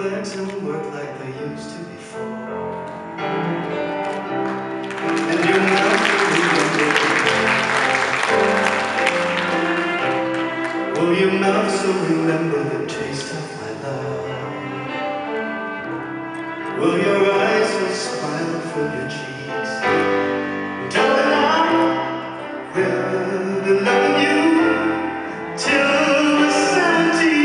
legs don't work like they used to before. And your mouth will remember. Will your mouth still remember the taste of my love? Will your eyes still smile from your cheeks? Darling, I will be loving you till the sanity.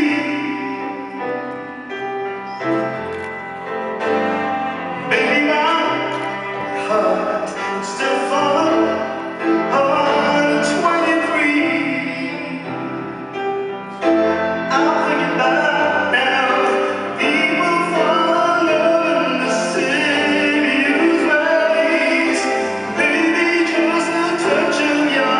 Baby, my heart still falling on 23. I'm thinking about now, people fall in love in the city's ways. Baby, just the touch of your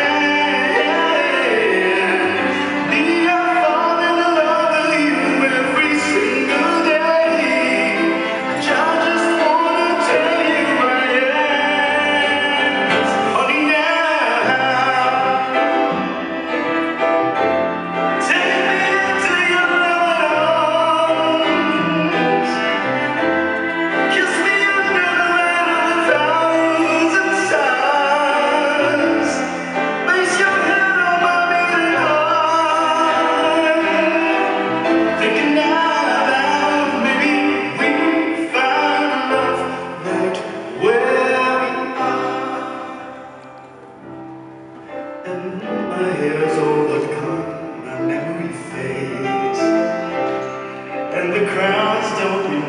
hand. Me, I fall in love with you every single day. I just wanna tell you I am. Honey, now, take me into your loving arms. Kiss me under the light of 1,000 stars. Place your hand on my beating heart. Thinking out loud, maybe we found love right where we are. And my hair's all but gone, my memory fades, and the crowds don't remember